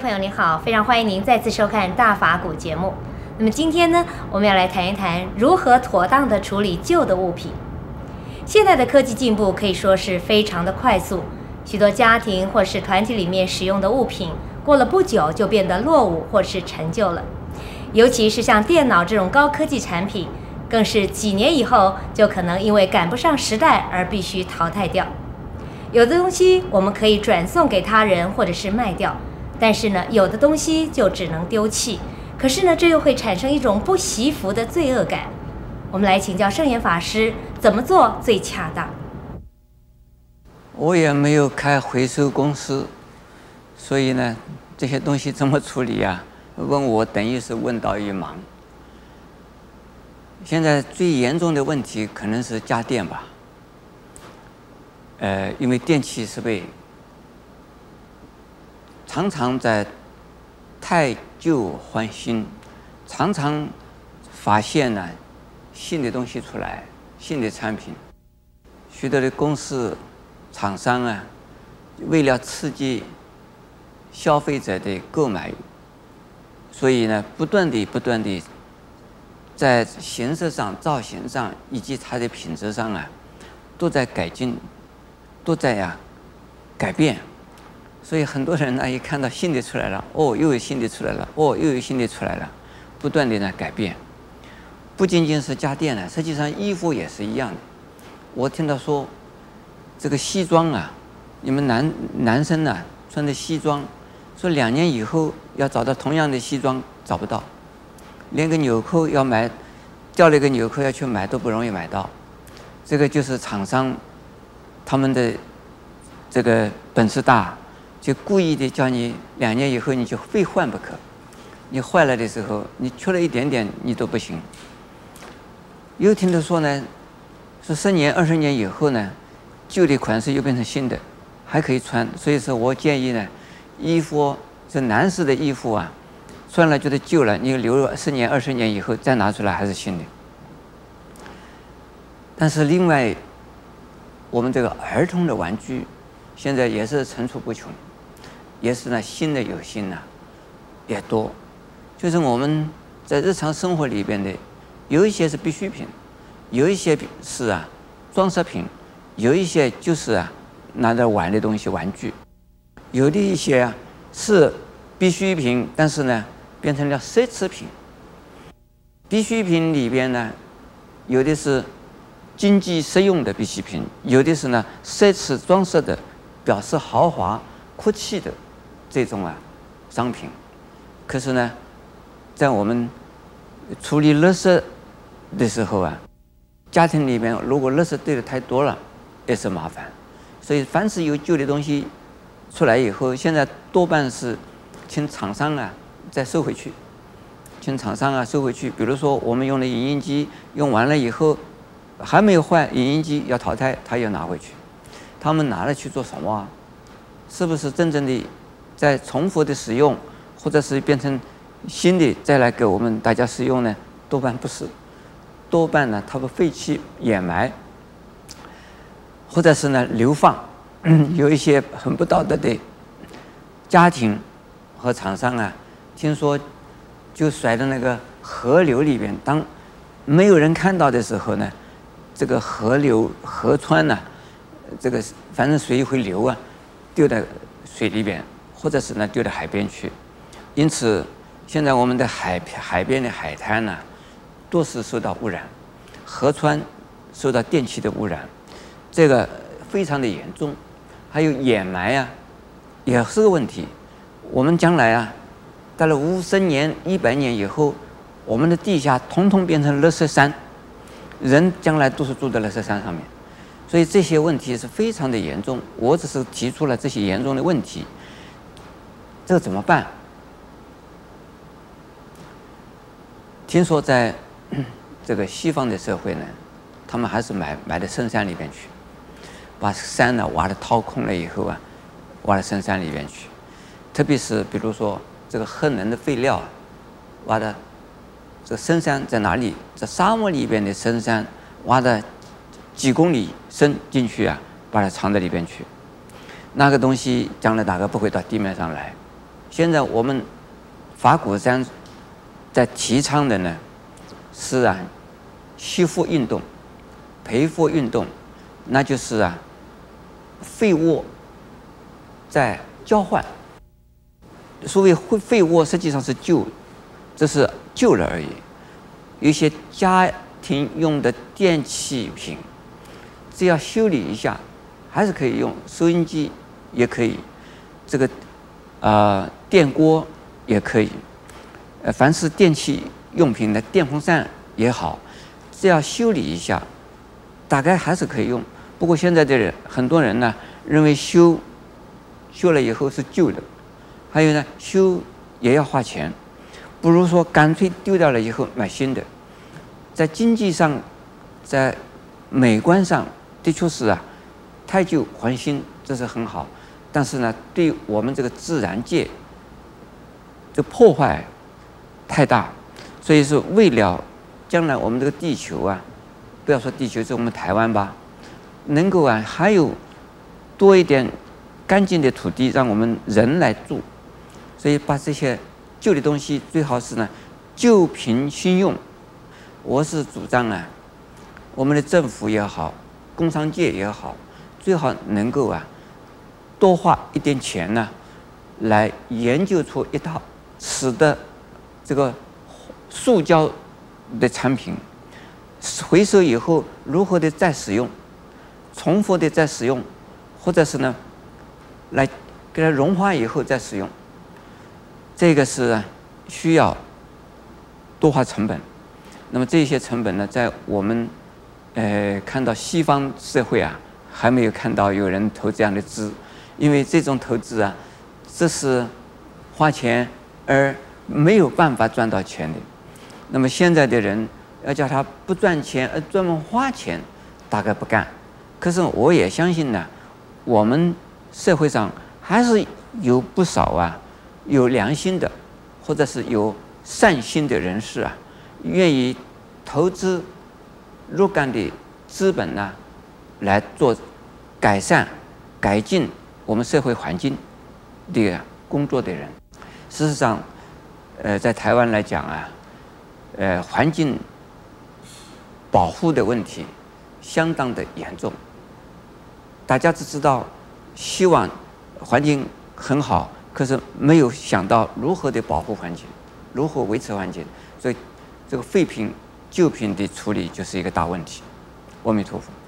朋友您好，非常欢迎您再次收看大法古节目。那么今天呢，我们要来谈一谈如何妥当的处理旧的物品。现在的科技进步可以说是非常的快速，许多家庭或是团体里面使用的物品，过了不久就变得落伍或是陈旧了。尤其是像电脑这种高科技产品，更是几年以后就可能因为赶不上时代而必须淘汰掉。有的东西我们可以转送给他人或者是卖掉，但是呢，有的东西就只能丢弃。可是呢，这又会产生一种不惜福的罪恶感。我们来请教圣严法师，怎么做最恰当？ 我也没有开回收公司，所以呢，这些东西怎么处理啊？问我等于是问到一盲。现在最严重的问题可能是家电吧。因为电器设备常常在汰旧换新，常常发现呢新的东西出来，新的产品。许多的公司、厂商啊，为了刺激消费者的购买，所以呢，不断地在形式上、造型上以及它的品质上啊，都在改进。都在改变，所以很多人呢一看到新的出来了，哦，又有新的出来了，哦，又有新的出来了，不断地改变。不仅仅是家电呢，实际上衣服也是一样的。我听到说，这个西装啊，你们男生呢穿的西装，说2年以后要找到同样的西装找不到，连个纽扣要买，掉了一个纽扣要去买都不容易买到。这个就是厂商。他们的这个本事大，就故意的叫你2年以后你就非换不可。你坏了的时候，你缺了一点点你都不行。又听他说呢，说10年、20年以后呢，旧的款式又变成新的，还可以穿。所以说我建议呢，衣服这男士的衣服啊，穿了觉得旧了，你留10年、20年以后再拿出来还是新的。但是另外，我们这个儿童的玩具，现在也是层出不穷，也是呢新的有新呢，也多。就是我们在日常生活里边的，有一些是必需品，有一些是装饰品，有一些就是拿着玩的东西玩具，有的一些是必需品，但是呢变成了奢侈品。必需品里边呢，有的是经济实用的必需品，有的是呢奢侈装饰的，表示豪华阔气的这种商品。可是呢，在我们处理垃圾的时候家庭里面如果垃圾堆得太多了，也是麻烦。所以凡是有旧的东西出来以后，现在多半是请厂商再收回去，请厂商收回去。比如说我们用的影印机用完了以后，还没有坏，影印机要淘汰，他要拿回去。他们拿了去做什么是不是真正的在重复的使用，或者是变成新的再来给我们大家使用呢？多半不是，多半呢，他们废弃掩埋，或者是呢流放。有一些很不道德的家庭和厂商听说就甩到那个河流里边，当没有人看到的时候呢，这个河流、河川这个反正水会流丢到水里边，或者是呢丢到海边去。因此，现在我们的海边的海滩都是受到污染，河川受到电气的污染，这个非常的严重。还有掩埋也是个问题。我们将来到了50年、100年以后，我们的地下统统变成垃圾山。人将来都是住在垃圾山上面，所以这些问题是非常的严重。我只是提出了这些严重的问题，这个怎么办？听说在这个西方的社会呢，他们还是埋到深山里边去，把山挖得掏空了以后挖到深山里边去。特别是比如说这个核能的废料挖的。这深山在哪里？在沙漠里边的深山，挖的几公里深进去把它藏在里边去。那个东西将来大概不会到地面上来， 现在我们法鼓山在提倡的呢是惜福运动、培福运动，那就是废物在交换。所谓废物实际上是旧，这是旧了而已。有一些家庭用的电器品，只要修理一下，还是可以用。收音机也可以，这个电锅也可以，凡是电器用品的电风扇也好，只要修理一下，大概还是可以用。不过现在的人很多人呢，认为修了以后是旧的，还有呢修也要花钱，不如说干脆丢掉了以后买新的。在经济上，在美观上，的确是太旧换新，这是很好。但是呢，对我们这个自然界，这破坏太大，所以说为了将来我们这个地球不要说地球，是我们台湾吧，能够还有多一点干净的土地让我们人来住，所以把这些旧的东西最好是呢旧瓶新用。我是主张我们的政府也好，工商界也好，最好能够多花一点钱来研究出一套使得这个塑胶的产品回收以后如何的再使用，重复的再使用，或者是呢来给它融化以后再使用。这个是需要多花成本。那么这些成本呢，在我们看到西方社会还没有看到有人投这样的资，因为这种投资这是花钱而没有办法赚到钱的。那么现在的人要叫他不赚钱而专门花钱，大概不干。可是我也相信呢，我们社会上还是有不少有良心的，或者是有善心的人士愿意投资若干的资本来做改善、改进我们社会环境的工作的人。事实上，在台湾来讲环境保护的问题相当的严重。大家只知道希望环境很好，可是没有想到如何的保护环境，如何维持环境。所以这个废品、旧品的处理就是一个大问题。阿弥陀佛。